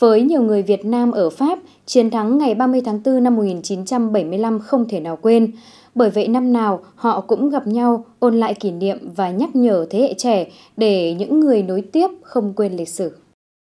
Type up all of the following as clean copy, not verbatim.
Với nhiều người Việt Nam ở Pháp, chiến thắng ngày 30 tháng 4 năm 1975 không thể nào quên. Bởi vậy năm nào họ cũng gặp nhau, ôn lại kỷ niệm và nhắc nhở thế hệ trẻ để những người nối tiếp không quên lịch sử.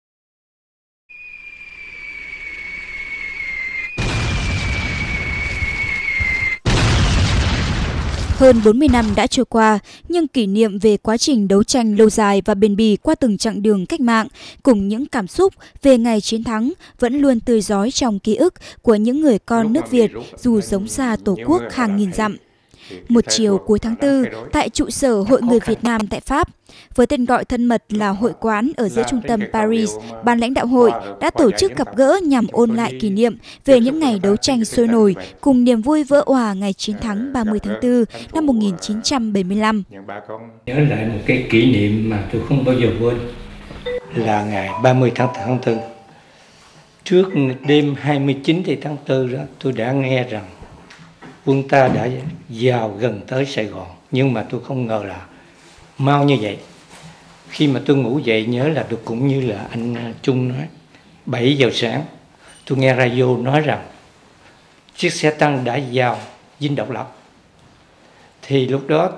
Hơn 40 năm đã trôi qua, nhưng kỷ niệm về quá trình đấu tranh lâu dài và bền bỉ qua từng chặng đường cách mạng, cùng những cảm xúc về ngày chiến thắng vẫn luôn tươi rói trong ký ức của những người con nước Việt dù sống xa Tổ quốc hàng nghìn dặm. Một chiều cuối tháng 4, tại trụ sở Hội người Việt Nam tại Pháp, với tên gọi thân mật là Hội quán ở giữa trung tâm Paris, ban lãnh đạo hội đã tổ chức gặp gỡ nhằm ôn lại kỷ niệm về những ngày đấu tranh sôi nổi cùng niềm vui vỡ òa ngày chiến thắng 30 tháng 4 năm 1975. Nhớ lại một cái kỷ niệm mà tôi không bao giờ quên là ngày 30 tháng 4. Trước đêm 29 tháng 4 đó, tôi đã nghe rằng quân ta đã vào gần tới Sài Gòn, nhưng mà tôi không ngờ là mau như vậy. Khi mà tôi ngủ dậy nhớ là được cũng như là anh Trung nói, 7 giờ sáng tôi nghe radio nói rằng chiếc xe tăng đã vào Dinh Độc Lập. Thì lúc đó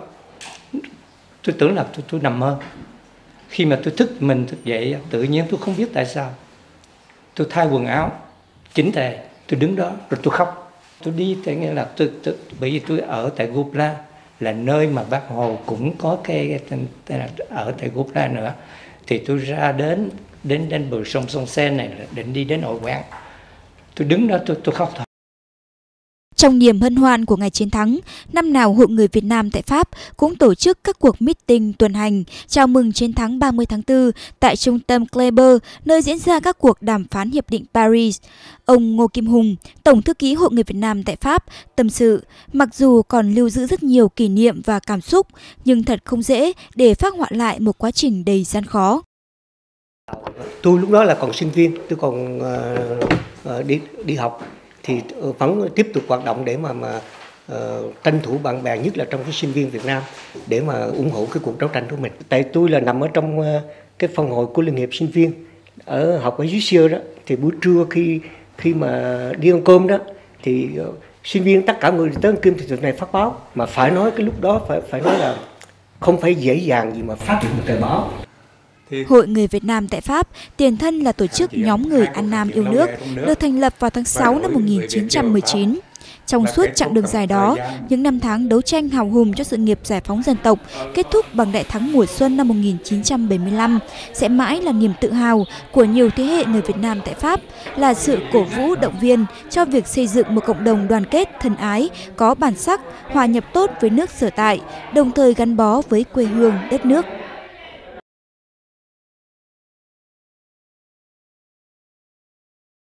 tôi tưởng là tôi nằm mơ. Khi mà tôi thức dậy, tự nhiên tôi không biết tại sao tôi thay quần áo chỉnh tề, tôi đứng đó rồi tôi khóc. Tôi đi tại nghĩa là bởi vì tôi ở tại Gupla, là nơi mà Bác Hồ cũng có cái ở tại Gupla nữa, thì tôi ra đến bờ sông Sông Sen này định đi đến hội quán. Tôi đứng đó tôi khóc thật. Trong niềm hân hoan của ngày chiến thắng, năm nào Hội người Việt Nam tại Pháp cũng tổ chức các cuộc meeting tuần hành chào mừng chiến thắng 30 tháng 4 tại trung tâm Kléber, nơi diễn ra các cuộc đàm phán Hiệp định Paris. Ông Ngô Kim Hùng, Tổng thư ký Hội người Việt Nam tại Pháp, tâm sự, mặc dù còn lưu giữ rất nhiều kỷ niệm và cảm xúc, nhưng thật không dễ để phác họa lại một quá trình đầy gian khó. Tôi lúc đó là còn sinh viên, tôi còn đi học, thì vẫn tiếp tục hoạt động để mà tranh thủ bạn bè, nhất là trong cái sinh viên Việt Nam, để mà ủng hộ cái cuộc đấu tranh của mình. Tại tôi là nằm ở trong cái phòng hội của Liên hiệp sinh viên học ở dưới Siêu đó, thì buổi trưa khi mà đi ăn cơm đó, thì sinh viên tất cả người tới ăn cơm thì tụi này phát báo, mà phải nói cái lúc đó phải nói là không phải dễ dàng gì mà phát được một tờ báo. Hội người Việt Nam tại Pháp, tiền thân là tổ chức nhóm người An Nam yêu nước, được thành lập vào tháng 6 năm 1919. Trong suốt chặng đường dài đó, những năm tháng đấu tranh hào hùng cho sự nghiệp giải phóng dân tộc kết thúc bằng đại thắng mùa xuân năm 1975 sẽ mãi là niềm tự hào của nhiều thế hệ người Việt Nam tại Pháp, là sự cổ vũ động viên cho việc xây dựng một cộng đồng đoàn kết thân ái, có bản sắc, hòa nhập tốt với nước sở tại, đồng thời gắn bó với quê hương đất nước.